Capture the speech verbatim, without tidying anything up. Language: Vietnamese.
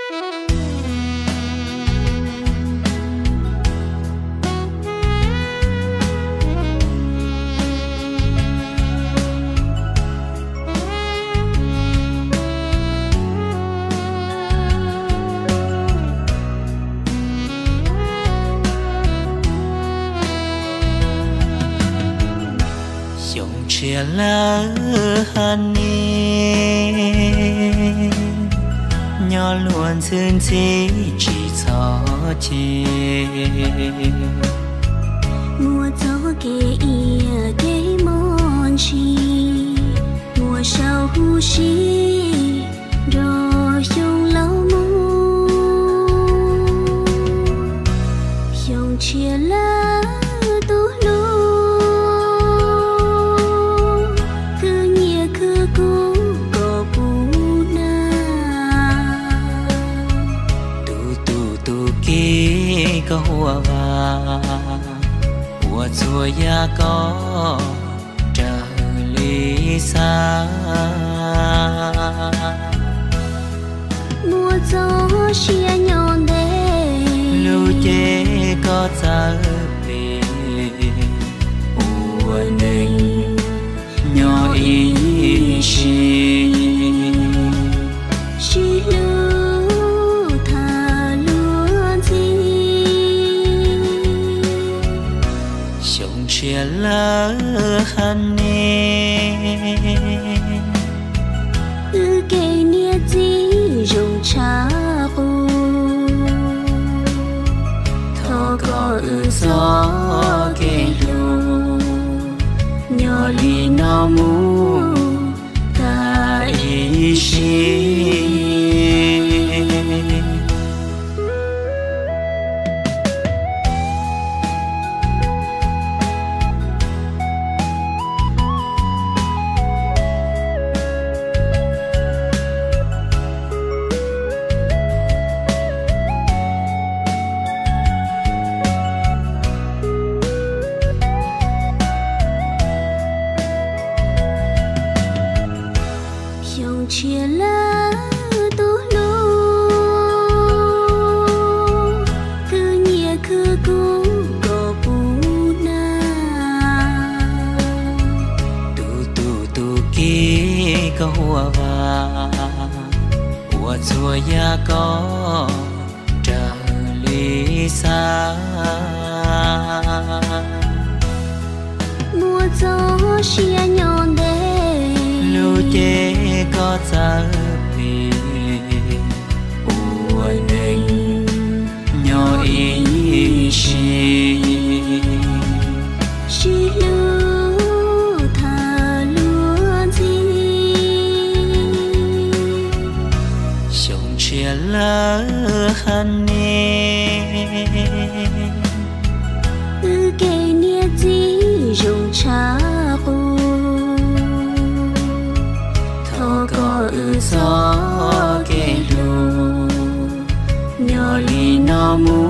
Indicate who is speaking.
Speaker 1: chia lỡ hàn ni nhỏ luôn dương chỉ chỉ cho chi
Speaker 2: mùa gió kề ia kề mòn chi mùa sau hu chi rồi dùng lâu mu dùng chia lỡ tu lu
Speaker 1: có hoa và hoa chùa ya có trở lý xa
Speaker 2: mùa gió chia nhọn đê
Speaker 1: lưu chế có giờ về hoa nình nhỏ ý chi
Speaker 2: chi lưu thà luôn
Speaker 1: sống chia lỡ hàn ni
Speaker 2: ư kề nia gì dùng cha u
Speaker 1: thọ có ư gió kề lu nhỏ li nó mu ta ý chi
Speaker 2: chia lỡ tu lu cứ nhẹ cứ cũ có bu na
Speaker 1: tu tu tu kia có hoa và hoa chùa ya có trở lý xa
Speaker 2: mùa gió chia nhọn đê
Speaker 1: lưu chế có giờ về hoa nình nhỏ ý chi
Speaker 2: chi lưu thà luôn gì
Speaker 1: sống chia lỡ hàn ni
Speaker 2: ư kề nia gì dùng cha u
Speaker 1: có ư gió kề lu nhỏ li nó mu